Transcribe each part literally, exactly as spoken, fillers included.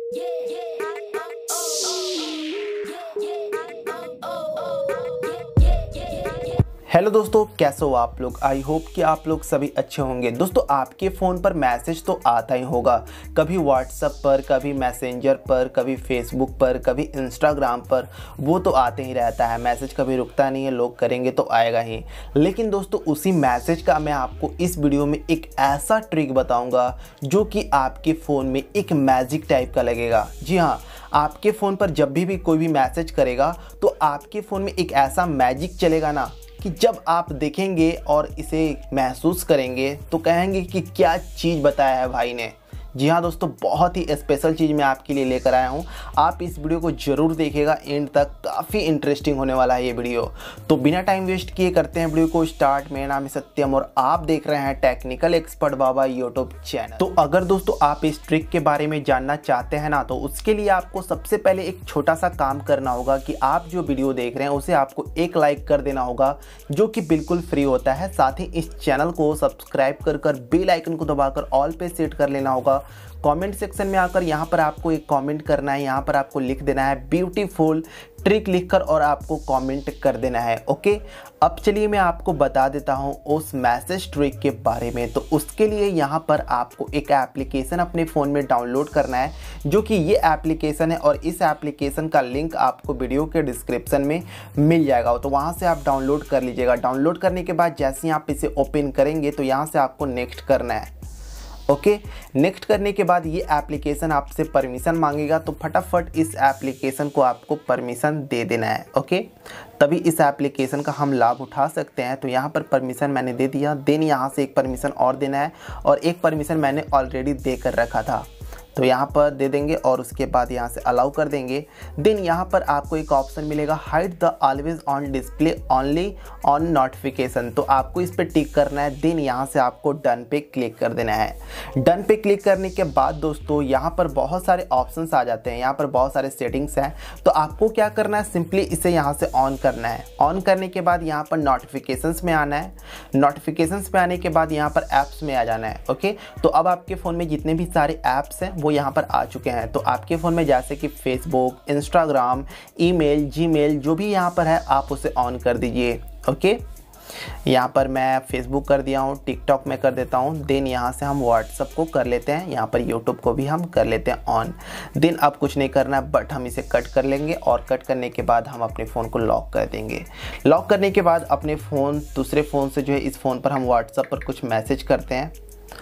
Hello दोस्तों, कैसे हो आप लोग। आई होप कि आप लोग सभी अच्छे होंगे। दोस्तों, आपके फ़ोन पर मैसेज तो आता ही होगा, कभी व्हाट्सएप पर, कभी मैसेंजर पर, कभी फेसबुक पर, कभी इंस्टाग्राम पर। वो तो आते ही रहता है, मैसेज कभी रुकता नहीं है, लोग करेंगे तो आएगा ही। लेकिन दोस्तों, उसी मैसेज का मैं आपको इस वीडियो में एक ऐसा ट्रिक बताऊँगा जो कि आपके फ़ोन में एक मैजिक टाइप का लगेगा। जी हाँ, आपके फ़ोन पर जब भी भी कोई भी मैसेज करेगा तो आपके फ़ोन में एक ऐसा मैजिक चलेगा ना कि जब आप देखेंगे और इसे महसूस करेंगे तो कहेंगे कि क्या चीज़ बताया है भाई ने। जी हाँ दोस्तों, बहुत ही स्पेशल चीज़ मैं आपके लिए लेकर आया हूँ। आप इस वीडियो को ज़रूर देखिएगा, एंड तक काफ़ी इंटरेस्टिंग होने वाला है ये वीडियो। तो बिना टाइम वेस्ट किए करते हैं वीडियो को स्टार्ट। मेरा नाम है सत्यम और आप देख रहे हैं technical expert Baba YouTube channel. तो अगर दोस्तों आप इस ट्रिक के बारे में जानना चाहते हैं ना, तो उसके लिए आपको सबसे पहले एक छोटा सा काम करना होगा कि आप जो वीडियो देख रहे हैं उसे आपको एक लाइक कर देना होगा, जो कि बिल्कुल फ्री होता है। साथ ही इस चैनल को सब्सक्राइब कर कर बेल आइकन को दबाकर ऑल पे सेट कर लेना होगा। कमेंट सेक्शन में आकर यहाँ पर आपको एक कमेंट करना है, यहाँ पर आपको लिख देना है ब्यूटीफुल ट्रिक लिखकर और आपको कमेंट कर देना है। ओके, अब चलिए मैं आपको बता देता हूँ उस मैसेज ट्रिक के बारे में। तो उसके लिए यहाँ पर आपको एक एप्लीकेशन अपने फ़ोन में डाउनलोड करना है, जो कि ये एप्लीकेशन है, और इस एप्लीकेशन का लिंक आपको वीडियो के डिस्क्रिप्शन में मिल जाएगा। तो वहाँ से आप डाउनलोड कर लीजिएगा। डाउनलोड करने के बाद जैसे ही आप इसे ओपन करेंगे तो यहाँ से आपको नेक्स्ट करना है। ओके, नेक्स्ट करने के बाद ये एप्लीकेशन आपसे परमिशन मांगेगा, तो फटाफट इस एप्लीकेशन को आपको परमिशन दे देना है। ओके, तभी इस एप्लीकेशन का हम लाभ उठा सकते हैं। तो यहाँ पर परमिशन मैंने दे दिया, देन यहाँ से एक परमिशन और देना है, और एक परमिशन मैंने ऑलरेडी दे कर रखा था तो यहाँ पर दे देंगे, और उसके बाद यहाँ से अलाउ कर देंगे। देन यहाँ पर आपको एक ऑप्शन मिलेगा hide the always on display only on notification, तो आपको इस पर टिक करना है। देन यहाँ से आपको डन पे क्लिक कर देना है। डन पे क्लिक करने के बाद दोस्तों यहाँ पर बहुत सारे ऑप्शंस आ जाते हैं, यहाँ पर बहुत सारे सेटिंग्स हैं। तो आपको क्या करना है, सिंपली इसे यहाँ से ऑन करना है। ऑन करने के बाद यहाँ पर नोटिफिकेशंस में आना है। नोटिफिकेशंस में आने के बाद यहाँ पर ऐप्स में आ जाना है। ओके, तो अब आपके फ़ोन में जितने भी सारे ऐप्स हैं वो यहाँ पर आ चुके हैं। तो आपके फ़ोन में जैसे कि फेसबुक, इंस्टाग्राम, ईमेल, जीमेल, जो भी यहाँ पर है आप उसे ऑन कर दीजिए। ओके, यहाँ पर मैं फेसबुक कर दिया हूँ, टिकटॉक में कर देता हूँ। देन यहाँ से हम व्हाट्सअप को कर लेते हैं, यहाँ पर यूट्यूब को भी हम कर लेते हैं ऑन। देन अब कुछ नहीं करना है, बट हम इसे कट कर लेंगे, और कट करने के बाद हम अपने फ़ोन को लॉक कर देंगे। लॉक करने के बाद अपने फ़ोन दूसरे फ़ोन से जो है इस फ़ोन पर हम व्हाट्सअप पर कुछ मैसेज करते हैं,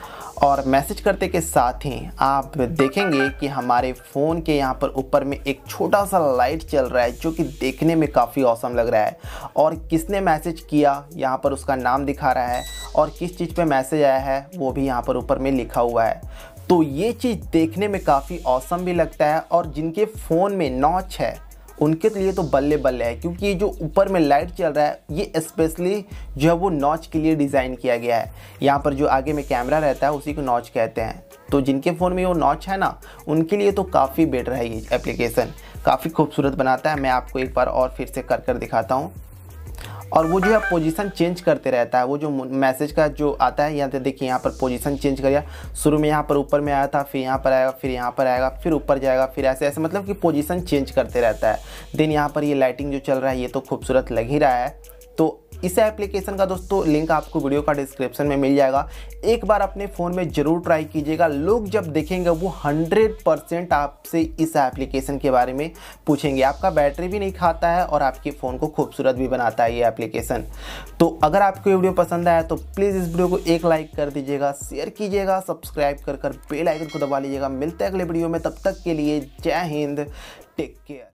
और मैसेज करते के साथ ही आप देखेंगे कि हमारे फ़ोन के यहाँ पर ऊपर में एक छोटा सा लाइट चल रहा है, जो कि देखने में काफ़ी औसम लग रहा है। और किसने मैसेज किया यहाँ पर उसका नाम दिखा रहा है, और किस चीज़ पे मैसेज आया है वो भी यहाँ पर ऊपर में लिखा हुआ है। तो ये चीज़ देखने में काफ़ी औसम भी लगता है, और जिनके फ़ोन में नॉच है उनके लिए तो बल्ले बल्ले है, क्योंकि ये जो ऊपर में लाइट चल रहा है ये स्पेशली जो है वो नॉच के लिए डिज़ाइन किया गया है। यहाँ पर जो आगे में कैमरा रहता है उसी को नॉच कहते हैं। तो जिनके फ़ोन में वो नॉच है ना, उनके लिए तो काफ़ी बेटर है ये एप्लीकेशन, काफ़ी खूबसूरत बनाता है। मैं आपको एक बार और फिर से कर कर दिखाता हूँ। और वो जो है पोजीशन चेंज करते रहता है, वो जो मैसेज का जो आता है, यहाँ पे देखिए यहाँ पर पोजीशन चेंज करिए। शुरू में यहाँ पर ऊपर में आया था, फिर यहाँ पर आएगा, फिर यहाँ पर आएगा, फिर ऊपर जाएगा, फिर ऐसे ऐसे मतलब कि पोजीशन चेंज करते रहता है। देन यहाँ पर ये लाइटिंग जो चल रहा है ये तो खूबसूरत लग ही रहा है। तो इस एप्लीकेशन का दोस्तों लिंक आपको वीडियो का डिस्क्रिप्शन में मिल जाएगा। एक बार अपने फ़ोन में ज़रूर ट्राई कीजिएगा। लोग जब देखेंगे वो हंड्रेड परसेंट आपसे इस एप्लीकेशन के बारे में पूछेंगे। आपका बैटरी भी नहीं खाता है और आपके फ़ोन को खूबसूरत भी बनाता है ये एप्लीकेशन। तो अगर आपको ये वीडियो पसंद आया तो प्लीज़ इस वीडियो को एक लाइक कर दीजिएगा, शेयर कीजिएगा, सब्सक्राइब कर कर बेल आइकन को दबा लीजिएगा। मिलते हैं अगले वीडियो में, तब तक के लिए जय हिंद, टेक केयर।